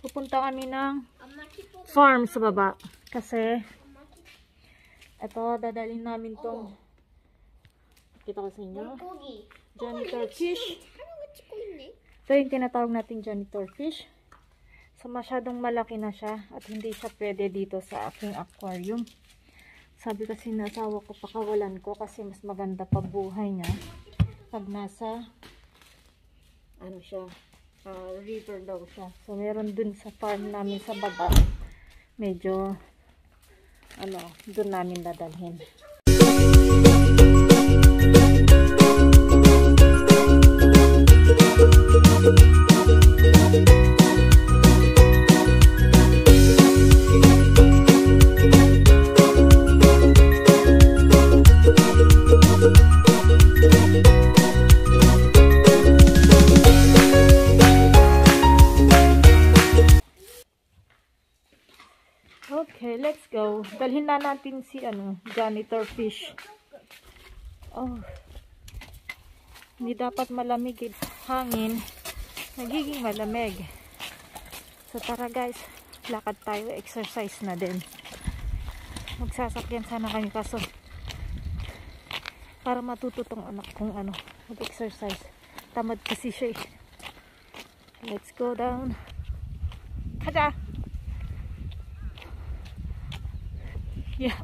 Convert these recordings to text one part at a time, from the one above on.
Pupunta kami ng farm sa baba. Kasi, ito, dadalhin namin tong, kita ko sa inyo, janitor fish. Ito yung tinatawag natin janitor fish. So, masyadong malaki na siya at hindi siya pwede dito sa aking aquarium. Sabi kasi nasawa ko, pakawalan ko kasi mas maganda pa buhay niya pag nasa ano siya, river daw siya. So, meron dun sa farm namin sa baba. Medyo dun namin dadalhin. Okay, let's go. Dalhin na natin si janitor fish. Oh. Hindi dapat malamig hangin. Nagiging malamig. So tara guys, lakad tayo, exercise na din. Magsasakyan sana kami kaso para matuto tong anak kong mag-exercise. Tamad kasi siya. Let's go down. Kaja! Yeah.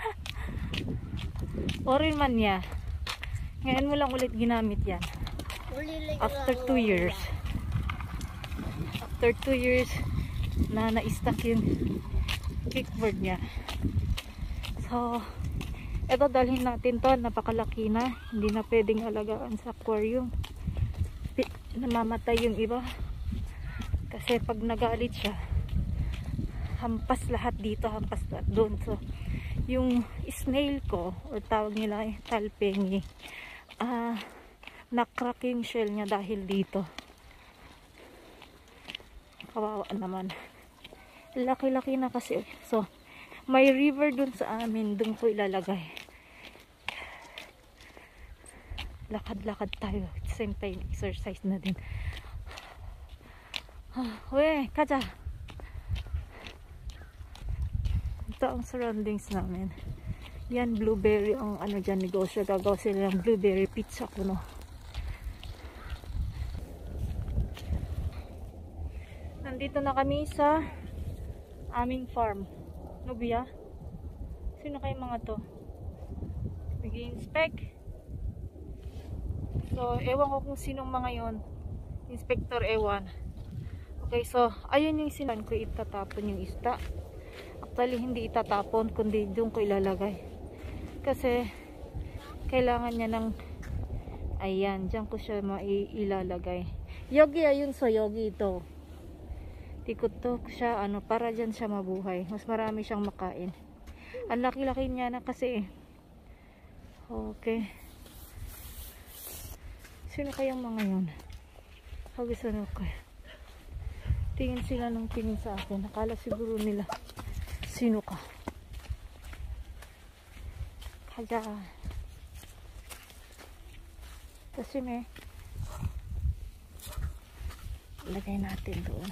Orin man niya. Ngayon mo lang ulit ginamit yan. After 2 years. After 2 years na na-stuck yung kickboard niya. So, eto dalhin natin to. Napakalaki na. Hindi na pwedeng alagaan sa aquarium. Namamatay yung iba. Kasi pag nagalit siya, hampas lahat dito, hampas lahat doon. So, yung snail ko, or tawag nila talpengi, nakrack yung shell niya dahil dito. Kawawa naman. Laki-laki na kasi. So, may river dun sa amin, dun ko ilalagay. Lakad-lakad tayo. At the same time, exercise na din. Uy, kaja! Ito ang surroundings namin. Yan, blueberry ang dyan negosyo. Gagawa sila ng blueberry pizza kuno. Nandito na kami sa aming farm. Nubiya? Sino kayong mga to? Nag-i-inspect. So, ewan ko kung sinong mga yon. Inspector, ewan. Okay, so, ayun yung sinan ko itatapon yung isda. Actually, hindi itatapon, kundi doon ko ilalagay. Kasi, kailangan niya ng, ayan, dyan ko siya ilalagay. Yogi, ayun sa yogi ito. Tikutok siya, para dyan siya mabuhay. Mas marami siyang makain. Ang laki-laki niya na kasi. Okay. Sino kayang mga yun? Hagisan ako. Tingin sila ng tingin sa akin. Nakala siguro nila. Sino ka? Kaya. Kasi may lagay natin doon.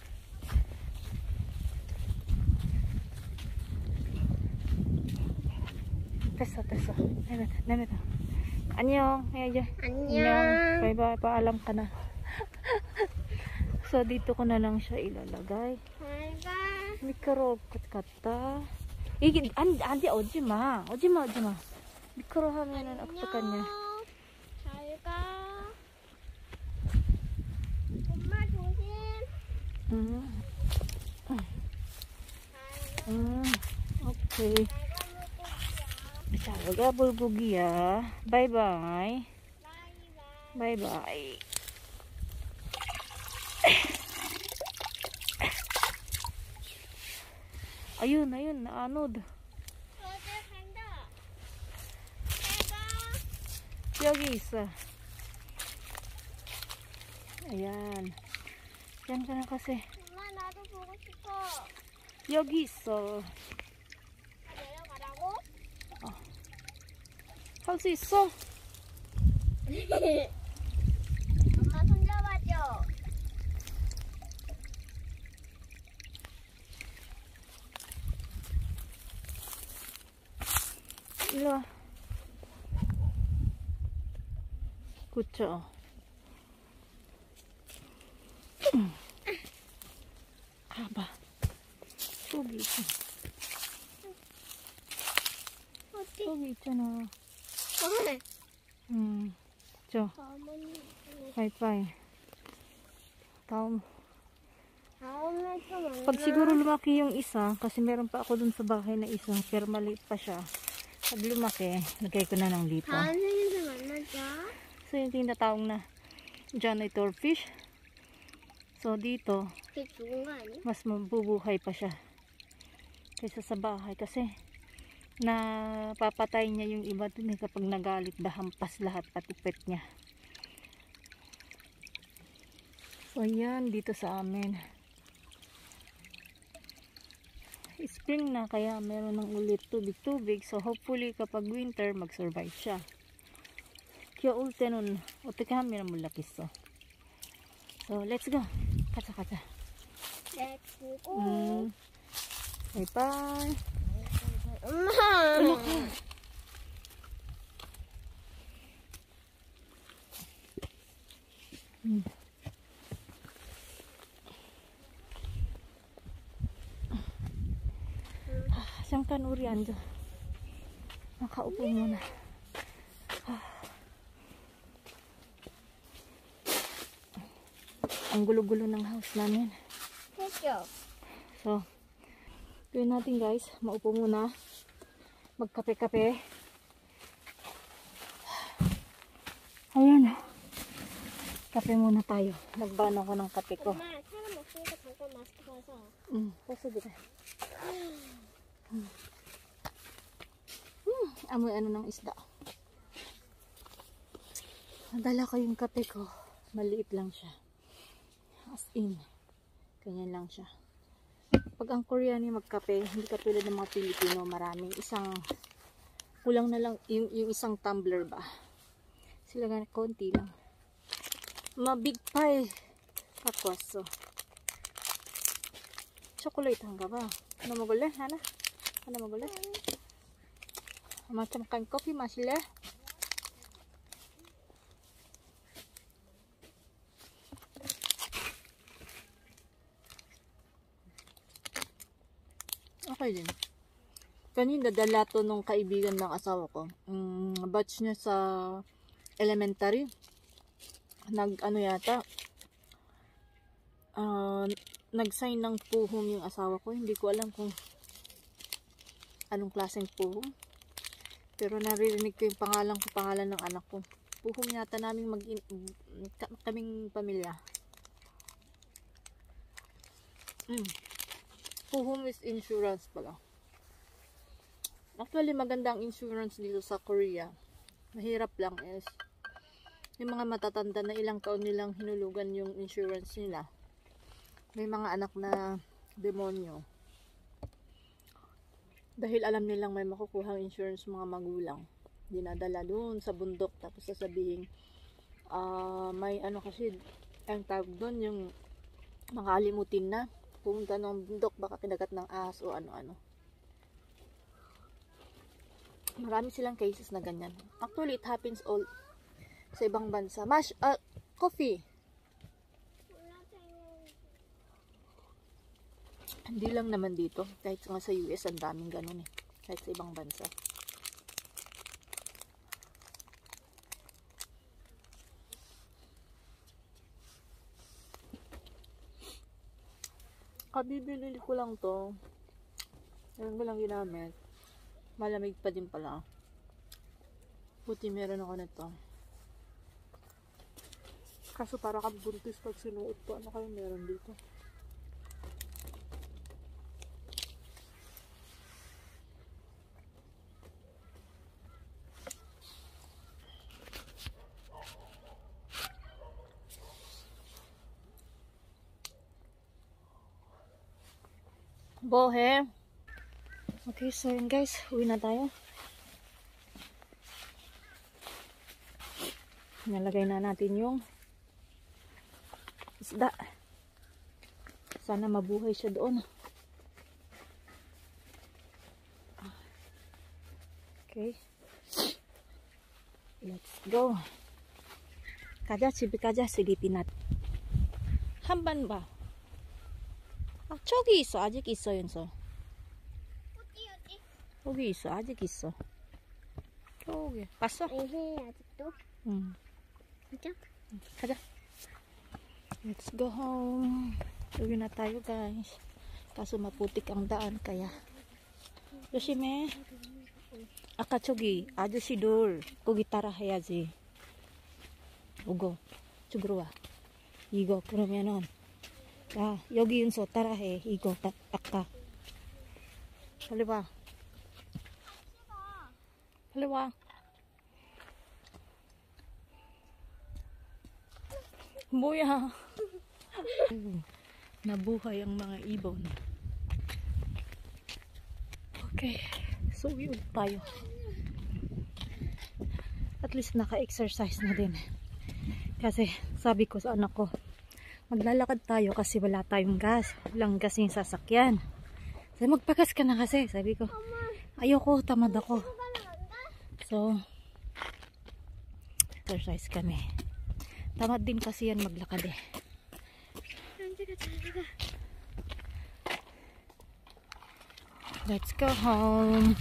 Tesa. Nemeta. Annyeong. Annyeong. Bye-bye. Paalam ka na. So, dito ko na lang siya ilalagay. 미끄러워 같다. 이게 안돼 오지마. 미끄러 하면은 어떡하냐. 잘가. 엄마 조심. 오케이. 잘가 불고기야. 바이바이. 바이바이. Ayun, naanod. Yagi isa. Ayan. Yan ka na kasi. 엄마 나도 보고 싶어. 여기 있어. 내려가라고? 할 수 있어? 엄마. 엄마 손 잡아줘. Hello. Kutsa. Haba. Pogi ito. Pogi ito na. Ito. Pai-pai. Pag siguro lumaki yung isa, kasi meron pa ako dun sa bahay na isa, pero maliit pa siya. Pag lumaki, lagay ko na ng lipa. So yung tinatawag na janitor fish. So dito, mas mabubuhay pa siya kaysa sa bahay kasi napapatay niya yung iba dun kapag nagalit, dahampas lahat pati pet niya. So yan dito sa amin. Spring na kaya meron ng ulit tubig-tubig, so hopefully kapag winter mag-survive siya. Kaya ulte nun, ulte kami na mulakis to. So let's go. Kaca-kaca. Let's go. Bye-bye. Siyang kanurian dyan. Nakaupo muna. Ang gulo-gulo ng house namin. So, gawin natin guys. Maupo muna. Magkape-kape. Ayan. Kape muna tayo. Nagbano ko ng kape ko. Kasi dito. Amoy ano ng isda. Nadala ko yung kape ko. Maliit lang siya. As in. Ganyan lang siya. Pag ang Koreani magkape, hindi katulad ng mga Pilipino, maraming kulang na lang yung isang tumbler ba. Sila nga konti lang. Mabig pa eh. Kakwaso. Chocolate hangga ba? Ano magulo? Hana? Ano magulo? Macam kan kopi masila. Okay din. Kanina dala to nung kaibigan ng asawa ko. Batch niya sa elementary. Ano yata. Nag-sign ng puhom yung asawa ko. Hindi ko alam kung anong klaseng puhom. Pero naririnig ko yung pangalan ng anak ko. Puhom yata naming kaming pamilya. Puhom is insurance pala. Actually, maganda ang insurance dito sa Korea. Mahirap lang is yung mga matatanda na ilang taon nilang hinulugan yung insurance nila. May mga anak na demonyo. Dahil alam nilang may makukuhang insurance mga magulang. Dinadala doon sa bundok. Tapos sasabihin, may ano kasi, ang tawag doon, yung makalimutin na. Pumunta ng bundok, baka kinagat ng ahas o ano-ano. Marami silang cases na ganyan. Actually, it happens all sa ibang bansa. Coffee. Hindi lang naman dito. Kahit nga sa US, ang daming ganun eh. Kahit sa ibang bansa. Kabibili ko lang to. Meron ko lang ginamit. Malamig pa din pala. Buti meron ako nito. Kaso para kang buntis pag sinuot to. Ano kayo meron dito? Bohe. Okay, so yun guys, uwi na tayo. Nalagay na natin yung isda. Sana mabuhay siya doon. Okay. Let's go. 가자, 집에 가자, 슬리피낫. 한 번 봐. 아, 저기 있어. 아직 있어, 연서. 어디? 여기 있어. 아직 있어. 저기. 봤어? 에헤, 아직도? 응. 진짜? 가자. Let's go home. Uwi na tayo, guys. Kaso maputik ang daan, kaya. 조심해. 아까 저기 아저씨들 거기 따라 해야지. 오고 쪽으로 와. 이거 그러면은 야 여기 윤서 따라해. 이거 아까 빨리 와. 빨리 와. 뭐야? Nabuhay ang mga ibon. Okay, so uwi ulit tayo. At least naka-exercise na din. Kasi sabi ko sa anak ko, maglalakad tayo kasi wala tayong gas. Walang gas yung sasakyan. Sabi, magpagas ka na kasi. Sabi ko, ayoko, tamad ako. So, exercise kami. Tamad din kasi yan maglakad eh. Let's go home.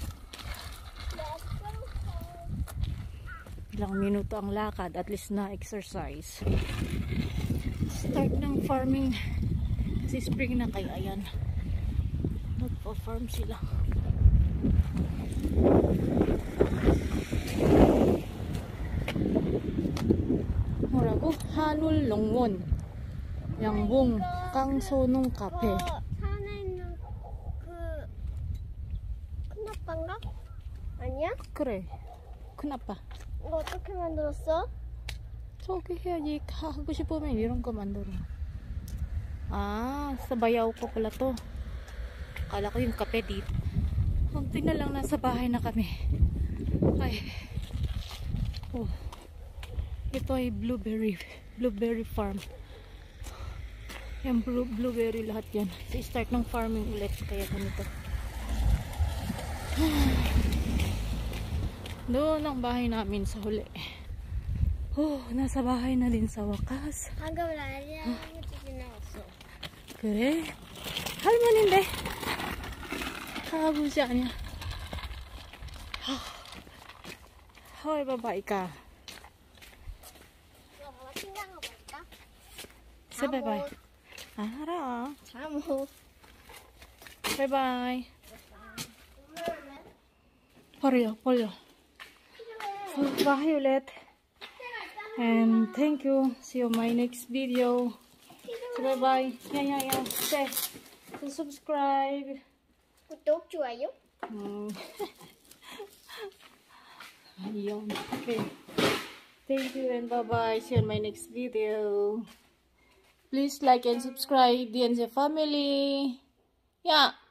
Ilang minuto ang lakad, at least na exercise. Start ng farming kasi spring na, kaya ayan, magpa-farm sila. 뭐라고? 한울 농원 양봉 깡소농 카페. 산에 있는 큰 아빠인가? 아니야? 그래, 큰아빠. 이거 어떻게 만들었어? 저기 해야지. 하고 싶으면 이런 거 만들어. Ah, sa bayaw ko pala to. Akala ko yung kape dito. Kunti na lang, nasa bahay na kami. Ay. Oh. Ito ay blueberry farm. Yan, blueberry lahat yan. So, start ng farming ulit. Kaya ganito. Doon ang bahay namin sa huli. Oh, nasa bahay na din sa wakas. 방금 라리랑 지나갔어. 그래? 할머니인데. 할아버지 아니야. 헐, 바바이까. 이거 봐봐, 신기한 거 볼까? Say bye-bye. 알아. 잠옷. Bye-bye. 벌려. So, bye ulit. And thank you. See you in my next video. So, bye-bye. Yeah. Say, so subscribe. 구독, 좋아요. Ayun. Okay. Thank you and bye-bye. See you in my next video. Please like and subscribe, DNZ family. Yeah.